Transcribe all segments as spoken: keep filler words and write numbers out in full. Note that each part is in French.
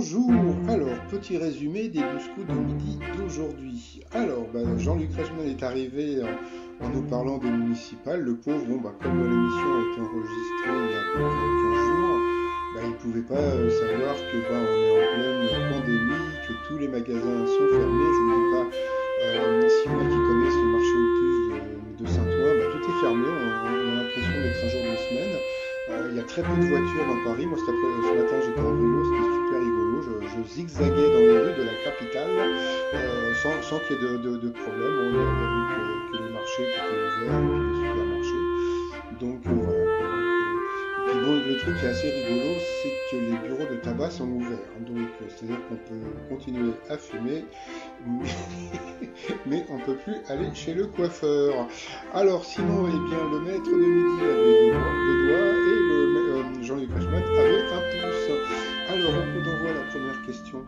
Bonjour, alors petit résumé des douze coups de midi d'aujourd'hui. Alors, bah, Jean-Luc Reichmann est arrivé en, en nous parlant des municipales. Le pauvre, bon, bah, comme l'émission a été enregistrée il y a quinze jours, bah, il ne pouvait pas euh, savoir que bah, on est en pleine pandémie, que tous les magasins sont fermés. Je ne vous dis pas, euh, si moi qui connaissent le marché aux puces de, de Saint-Ouen, bah, tout est fermé, on, on a l'impression d'être un jour de semaine. Euh, il y a très peu de voitures dans Paris. Moi, cet après, ce matin, j'étais en vélo, c'était super rigolo. Je, je zigzaguais dans les rues de la capitale euh, sans, sans qu'il y ait de, de, de problème. Bon, il y avait que, que les marchés qui étaient ouverts et puis les supermarchés. Donc euh, voilà. Donc, euh, et puis bon, le truc qui est assez rigolo, c'est que les bureaux de tabac sont ouverts. Donc euh, c'est-à-dire qu'on peut continuer à fumer, mais, mais on ne peut plus aller chez le coiffeur. Alors sinon, eh bien, le maître de midi avait deux doigts et le euh, Jean-Luc Reichmann avait un pouce. Alors, on coup d'envoi la première question.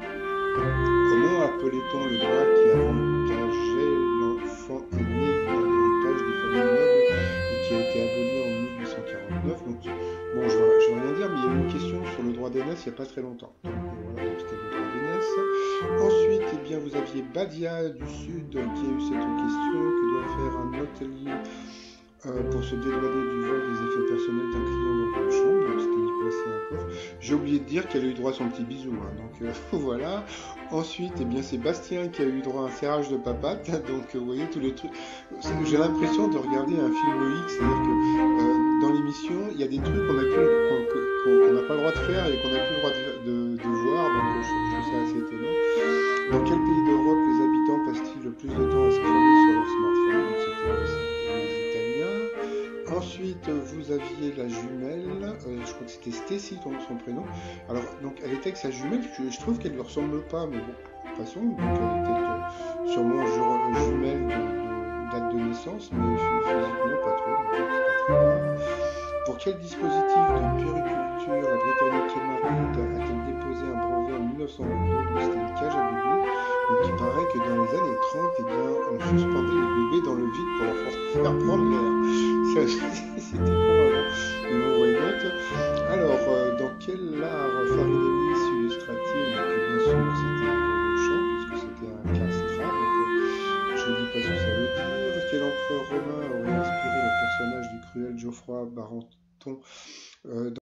Comment appelait-on le droit qui avantageait l'enfant aîné dans l'héritage des familles nobles et qui a été aboli en mille huit cent quarante-neuf? Donc, bon, je ne vais, vais rien dire, mais il y a eu une question sur le droit d'aînesse il n'y a pas très longtemps. Donc, voilà, donc c'était le droit d'aînesse. Ensuite, eh bien, vous aviez Badia du Sud qui a eu cette question. Que doit faire un hôtelier Euh, pour se dédouaner du vol des effets personnels d'un client dans une chambre? Donc c'était y placer un coffre. J'ai oublié de dire qu'elle a eu droit à son petit bisou, hein, donc euh, voilà. Ensuite, eh bien, c'est Bastien qui a eu droit à un serrage de papate. Donc euh, vous voyez tous les trucs. J'ai l'impression de regarder un film Loïc, c'est-à-dire que euh, dans l'émission, il y a des trucs qu'on n'a plus, qu'on, qu'on n'a pas le droit de faire et qu'on n'a plus le droit de, de, de voir. Donc euh, je, je trouve ça assez étonnant. Dans quel pays d'Europe les habitants passent-ils le plus de temps à scroller sur leur smartphone? Donc c'était aussi les Italiens. Ensuite, vous aviez la jumelle, euh, je crois que c'était Stacy son, son prénom. Alors, donc, elle était avec sa jumelle, je, je trouve qu'elle ne lui ressemble pas, mais bon, passons. Donc, elle était euh, sûrement ju- jumelle de, de date de naissance, mais physiquement pas trop, donc c'est pas très grave. Pour quel dispositif de puériculture la Britannique Emma Reed a-t-elle déposé un brevet en mille neuf cent vingt-deux? Donc, c'était une cage à bébés. Donc, il paraît que dans les années trente, eh bien, on suspendait les bébés dans le vide pour leur faire prendre l'air. Ça, c'était probablement une mauvaise note. Alors, euh, dans quel art Farinelli illustrera-t-il